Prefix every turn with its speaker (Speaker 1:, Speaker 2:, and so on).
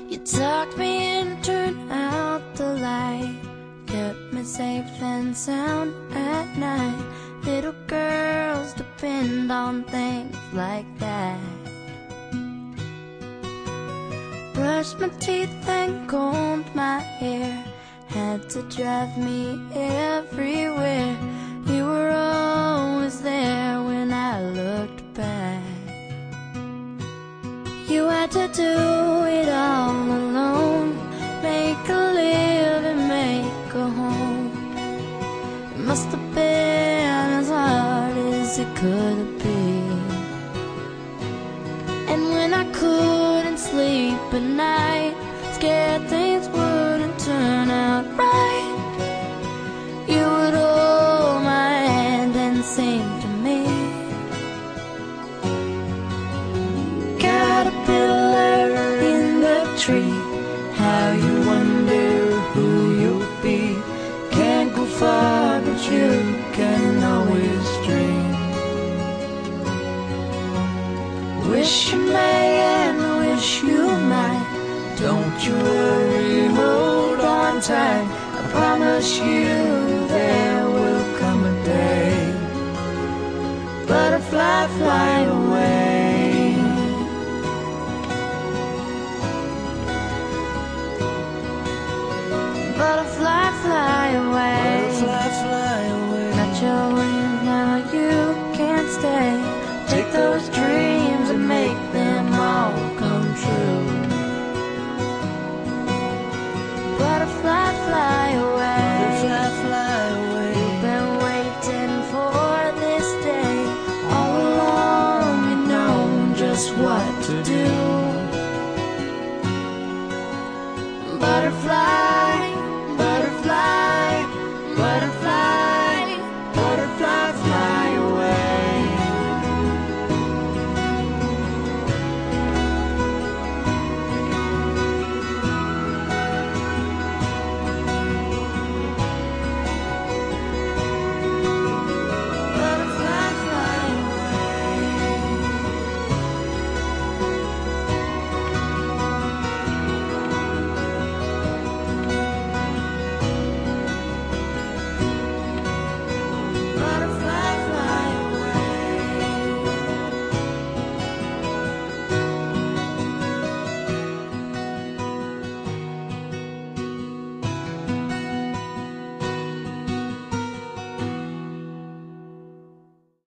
Speaker 1: You tucked me in, turned out the light, kept me safe and sound at night. Little girls depend on things like that. Brushed my teeth and combed my hair, had to drive me everywhere. You were always there when I looked back. You had to do it all alone, make a living, make a home. It must have been as hard as it could be. And when I couldn't sleep at night, scared things wouldn't turn out right, you would hold my hand and sing to me. Caterpillar in the tree, how you wonder who you'll be. Can't go far, but you can always dream. Wish you may and wish you might. Don't you worry, hold on tight. I promise you there will come a day. Butterfly, fly away. Butterfly, fly away. Butterfly, fly away. Got your wings, now you can't stay. Take those dreams and make them all come true. Butterfly, fly away. Butterfly, fly away. We've been waiting for this day all along. We know just what to do. Butterfly,